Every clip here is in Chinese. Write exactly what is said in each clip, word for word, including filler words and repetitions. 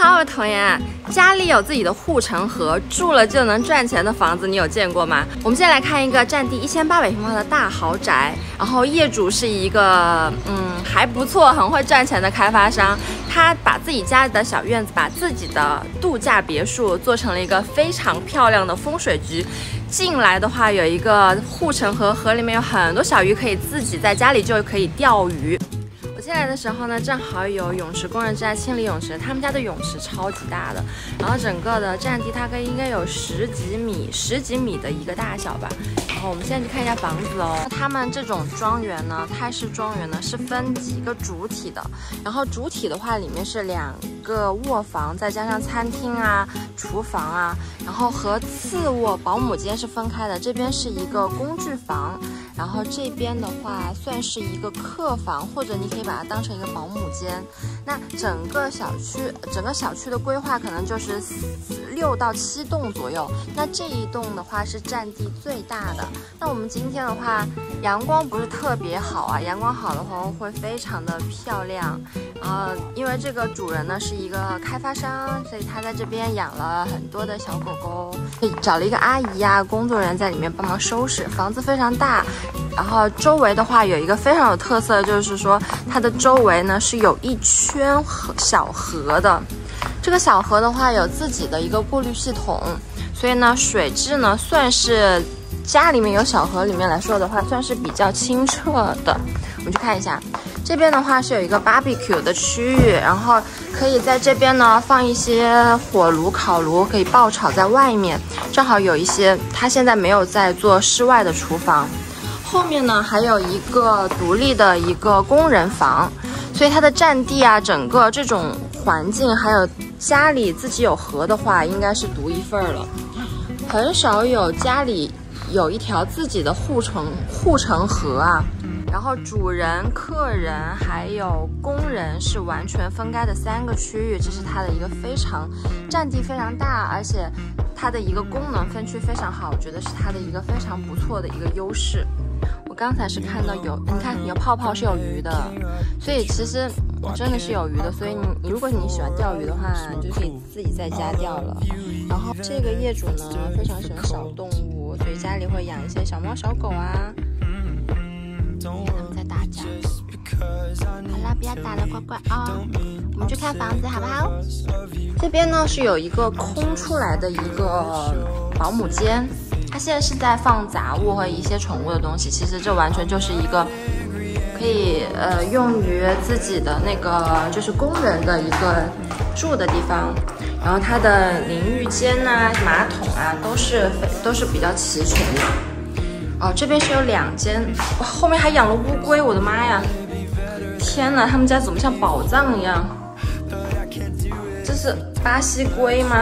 Hello， 童颜，家里有自己的护城河，住了就能赚钱的房子，你有见过吗？我们现在来看一个占地一千八百平方的大豪宅，然后业主是一个嗯还不错、很会赚钱的开发商，他把自己家里的小院子，把自己的度假别墅做成了一个非常漂亮的风水局。进来的话有一个护城河，河里面有很多小鱼，可以自己在家里就可以钓鱼。 我进来的时候呢，正好有泳池工人正在清理泳池，他们家的泳池超级大的，然后整个的占地大概应该有十几米、十几米的一个大小吧。然后我们现在去看一下房子哦。他们这种庄园呢，泰式庄园呢是分几个主体的，然后主体的话里面是两个卧房，再加上餐厅啊、厨房啊，然后和次卧保姆间是分开的，这边是一个工具房。 然后这边的话算是一个客房，或者你可以把它当成一个保姆间。那整个小区，整个小区的规划可能就是六到七栋左右。那这一栋的话是占地最大的。那我们今天的话，阳光不是特别好啊，阳光好的话会非常的漂亮。然后因为这个主人呢是一个开发商，所以他在这边养了很多的小狗狗，找了一个阿姨呀、啊，工作人员在里面帮忙收拾。房子非常大。 然后周围的话有一个非常有特色，就是说它的周围呢是有一圈河小河的，这个小河的话有自己的一个过滤系统，所以呢水质呢算是家里面有小河里面来说的话，算是比较清澈的。我们去看一下，这边的话是有一个 barbecue 的区域，然后可以在这边呢放一些火炉、烤炉，可以爆炒在外面，正好有一些它现在没有在做室外的厨房。 后面呢还有一个独立的一个工人房，所以它的占地啊，整个这种环境，还有家里自己有河的话，应该是独一份了。很少有家里有一条自己的护城护城河啊。然后主人、客人还有工人是完全分开的三个区域，这是它的一个非常占地非常大，而且它的一个功能分区非常好，我觉得是它的一个非常不错的一个优势。 我刚才是看到有，你看有泡泡是有鱼的，所以其实真的是有鱼的。所以你你如果你喜欢钓鱼的话，你就可以自己在家钓了。然后这个业主呢非常喜欢小动物，所以家里会养一些小猫小狗啊。他们在打架。好啦，不要打了，乖乖啊、哦！我们去看房子好不好？这边呢是有一个空出来的一个保姆间。 它现在是在放杂物和一些宠物的东西，其实这完全就是一个可以呃用于自己的那个就是工人的一个住的地方。然后它的淋浴间呐、啊、马桶啊都是都是比较齐全的。哦，这边是有两间，哇，后面还养了乌龟，我的妈呀！天哪，他们家怎么像宝藏一样？这是巴西龟吗？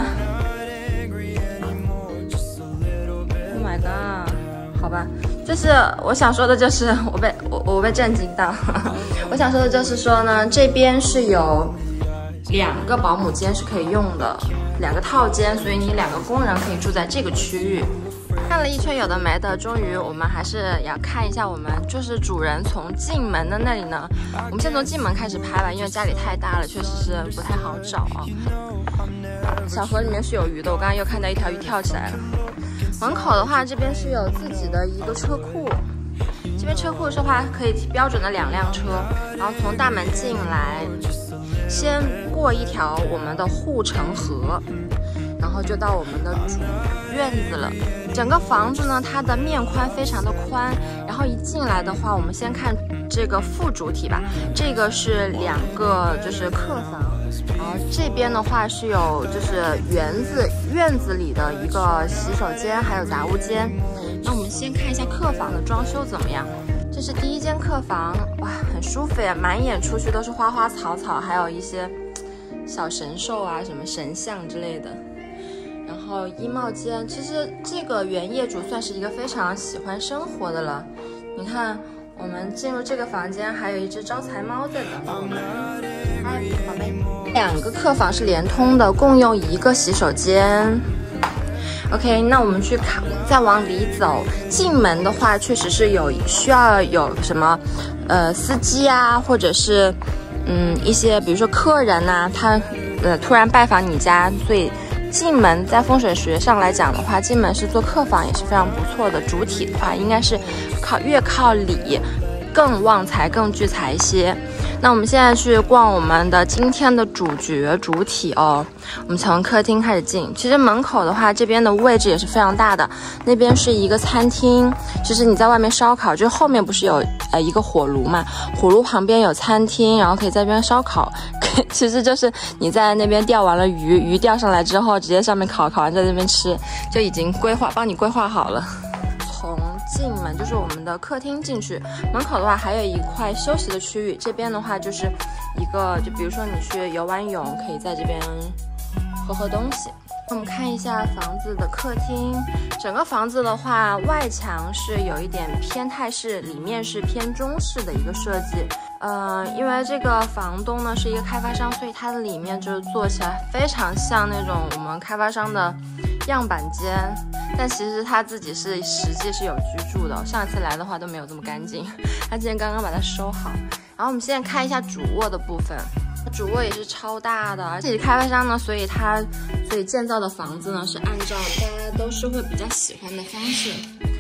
啊，好吧，就是我想说的，就是我被我我被震惊到。我想说的就是说呢，这边是有两个保姆间是可以用的，两个套间，所以你两个工人可以住在这个区域。看了一圈有的没的，终于我们还是要看一下我们就是主人从进门的那里呢。我们先从进门开始拍吧，因为家里太大了，确实是不太好找啊。小河里面是有鱼的，我刚刚又看到一条鱼跳起来了。 门口的话，这边是有自己的一个车库。这边车库的话，可以标准的两辆车，然后从大门进来，先过一条我们的护城河，然后就到我们的主院子了。整个房子呢，它的面宽非常的宽，然后一进来的话，我们先看这个副主体吧。这个是两个就是客房。 然后这边的话是有就是园子院子里的一个洗手间，还有杂物间。那我们先看一下客房的装修怎么样。这是第一间客房，哇，很舒服呀，满眼出去都是花花草草，还有一些小神兽啊，什么神像之类的。然后衣帽间，其实这个原业主算是一个非常喜欢生活的了。你看，我们进入这个房间，还有一只招财猫在等我们。嗨，宝贝。 两个客房是连通的，共用一个洗手间。OK， 那我们去看，再往里走。进门的话，确实是有需要有什么，呃，司机啊，或者是嗯一些比如说客人呐、啊，他呃突然拜访你家，所以进门在风水学上来讲的话，进门是做客房也是非常不错的。主体的话，应该是靠越靠里更旺财、更聚财一些。那我们现在去逛我们的今天的主角主体哦。我们从客厅开始进，其实门口的话，这边的位置也是非常大的。那边是一个餐厅，其实你在外面烧烤，就后面不是有呃一个火炉嘛？火炉旁边有餐厅，然后可以在这边烧烤。其实就是你在那边钓完了鱼，鱼钓上来之后，直接上面烤，烤完在那边吃，就已经规划帮你规划好了。从进门就是我们的客厅进去，门口的话还有一块休息的区域，这边的话就是一个，就比如说你去游完泳，可以在这边喝喝东西。我们看一下房子的客厅，整个房子的话，外墙是有一点偏泰式，里面是偏中式的一个设计。呃，因为这个房东呢是一个开发商，所以它的里面就是做起来非常像那种我们开发商的样板间，但其实他自己是实际是有居住的。上一次来的话都没有这么干净，他今天刚刚把它收好。然后我们现在看一下主卧的部分。主卧也是超大的，而且开发商呢，所以它所以建造的房子呢是按照大家都是会比较喜欢的方式。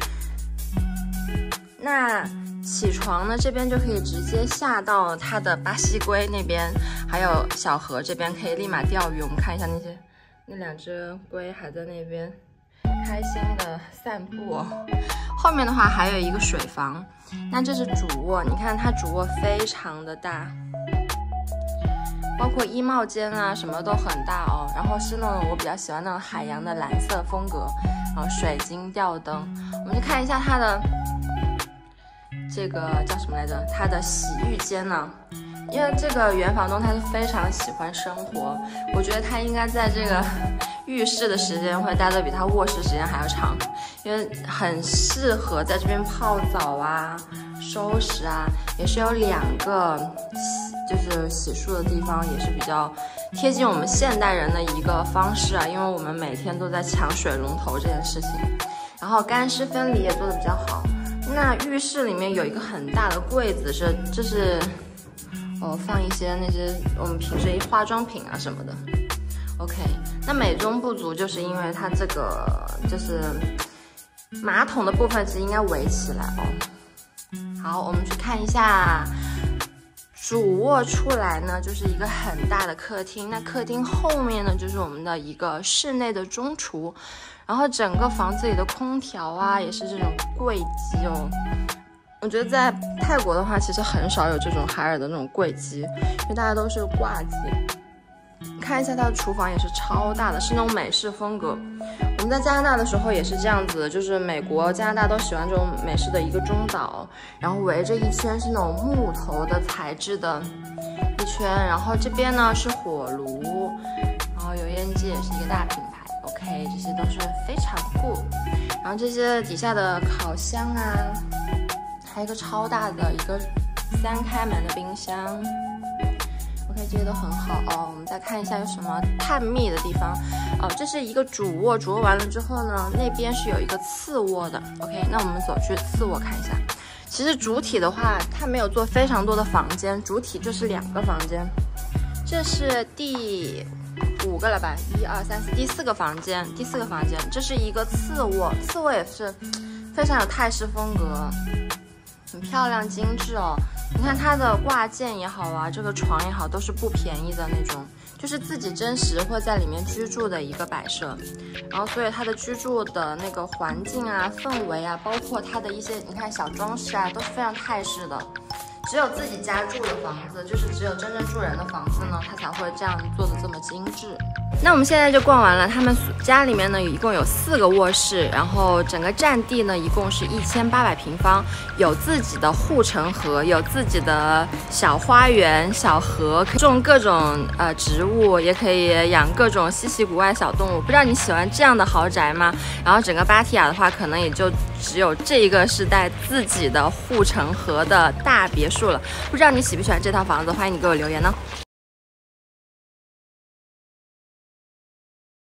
那起床呢，这边就可以直接下到它的巴西龟那边，还有小河这边可以立马钓鱼。我们看一下那些那两只龟还在那边开心的散步哦。后面的话还有一个水房，那这是主卧，你看它主卧非常的大。包括衣帽间啊，什么都很大哦。然后是那种我比较喜欢那种海洋的蓝色风格，然后水晶吊灯。我们去看一下它的这个叫什么来着？它的洗浴间呢？因为这个原房东他是非常喜欢生活，我觉得他应该在这个浴室的时间会待得比他卧室时间还要长，因为很适合在这边泡澡啊、收拾啊，也是有两个就是洗漱的地方，也是比较贴近我们现代人的一个方式啊，因为我们每天都在抢水龙头这件事情，然后干湿分离也做得比较好。那浴室里面有一个很大的柜子，是这是哦放一些那些我们平时化妆品啊什么的。OK， 那美中不足就是因为它这个就是马桶的部分其实应该围起来哦。好，我们去看一下。主卧出来呢，就是一个很大的客厅。那客厅后面呢，就是我们的一个室内的中厨。然后整个房子里的空调啊，也是这种柜机哦。我觉得在泰国的话，其实很少有这种海尔的那种柜机，因为大家都是挂机。看一下它的厨房也是超大的，是那种美式风格。我们在加拿大的时候也是这样子的，就是美国、加拿大都喜欢这种美式的一个中岛，然后围着一圈是那种木头的材质的一圈，然后这边呢是火炉，然后油烟机也是一个大品牌 ，OK， 这些都是非常酷。然后这些底下的烤箱啊，还有一个超大的一个三开门的冰箱。OK， 这些都很好哦。我们再看一下有什么探秘的地方哦。这是一个主卧，主卧完了之后呢，那边是有一个次卧的。OK， 那我们走去次卧看一下。其实主体的话，它没有做非常多的房间，主体就是两个房间。这是第五个了吧？一二三四，第四个房间，第四个房间，这是一个次卧，次卧也是非常有泰式风格，很漂亮精致哦。你看它的挂件也好啊，这个床也好，都是不便宜的那种，就是自己真实会在里面居住的一个摆设。然后所以它的居住的那个环境啊、氛围啊，包括它的一些你看小装饰啊，都是非常泰式的。只有自己家住的房子，就是只有真正住人的房子呢，它才会这样做的这么精致。那我们现在就逛完了，他们家里面呢一共有四个卧室，然后整个占地呢一共是一千八百平方，有自己的护城河，有自己的小花园、小河，可以种各种呃植物，也可以养各种稀奇古怪小动物。不知道你喜欢这样的豪宅吗？然后整个芭提雅的话，可能也就只有这一个是带自己的护城河的大别墅了。不知道你喜不喜欢这套房子？欢迎你给我留言呢。